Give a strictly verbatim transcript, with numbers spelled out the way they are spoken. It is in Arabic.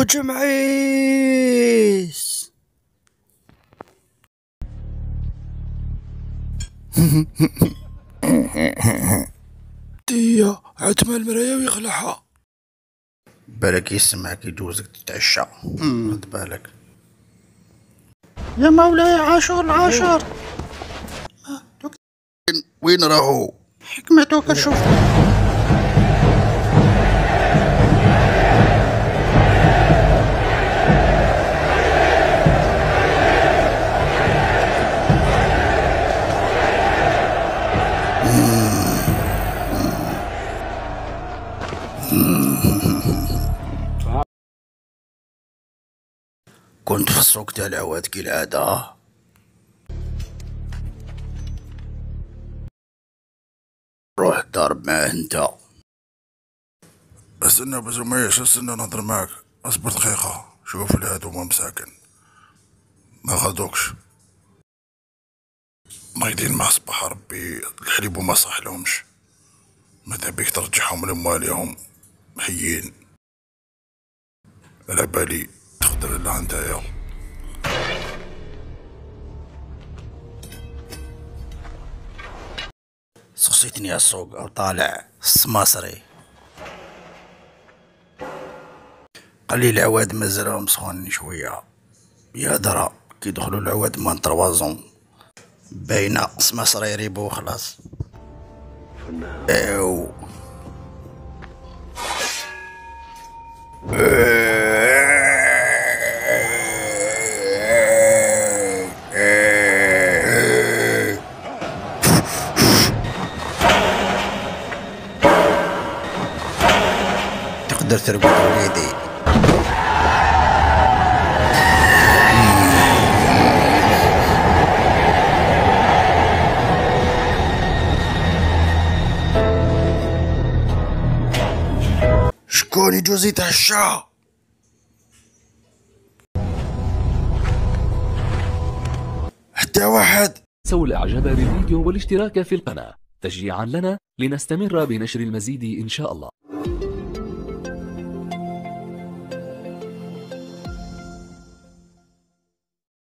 جمعيس. ديا عتمة المراية ويخلعها. بالك يسمعك يجوزك تتعشى. رد بالك يا مولاي عاشور العاشر. وين راهو؟ حكمتك شوف. كنت في السوق تاع العواد كالعادة. روح ضارب معاه انت. استنى بزميش، استنى نهضر معاك. اصبر دقيقة. شوف لي هادوما مساكن ما غادوكش، نايضين مع صباح ربي الحليب وما صحلهمش. ماذا بيك ترجعهم لمواليهم حيين. على بالي تقدر لها نتايا. سقسيتني على السوق او طالع السماسري. قال لي العواد مازالهم سخونين شوية. يا درا كي يدخلوا العواد مان تروازون باينة سماسري ريبو خلاص. ايو تقدر تربط وليدي. شكون يجوز يتعشى؟ حتى واحد. سووا الاعجاب بالفيديو والاشتراك في القناة تشجيعا لنا لنستمر بنشر المزيد ان شاء الله.